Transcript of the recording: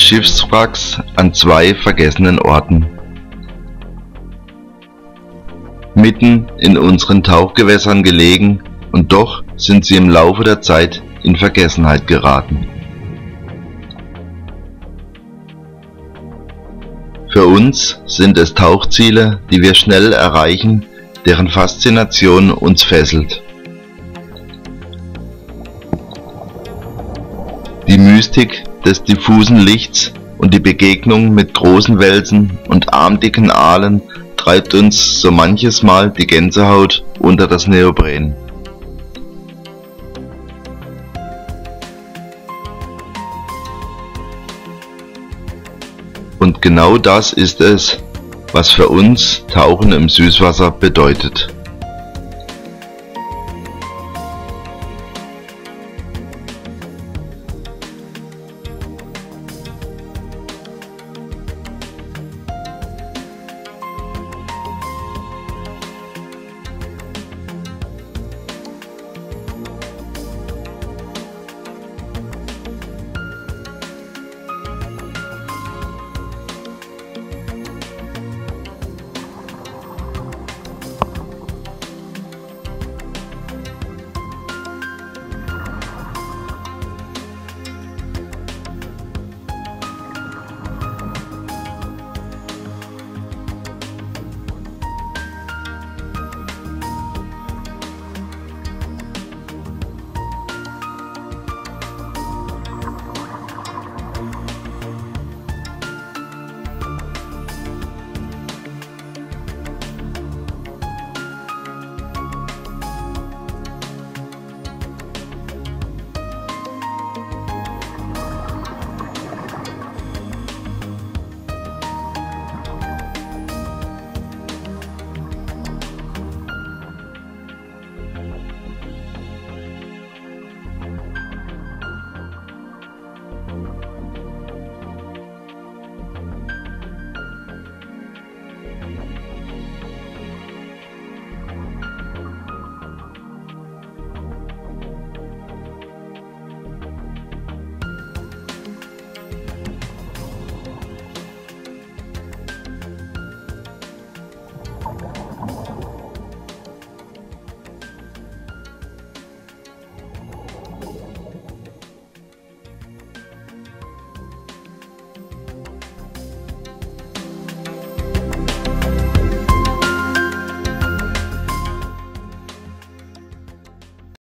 Schiffswracks an zwei vergessenen Orten. Mitten in unseren Tauchgewässern gelegen, und doch sind sie im Laufe der Zeit in Vergessenheit geraten. Für uns sind es Tauchziele, die wir schnell erreichen, deren Faszination uns fesselt. Die Mystik des diffusen Lichts und die Begegnung mit großen Welsen und armdicken Aalen treibt uns so manches Mal die Gänsehaut unter das Neopren. Und genau das ist es, was für uns Tauchen im Süßwasser bedeutet.